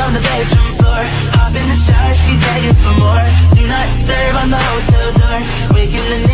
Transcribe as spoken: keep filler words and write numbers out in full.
on the bedroom floor. Hop in the shower, she begging for more. Do not disturb on the hotel door. Waking the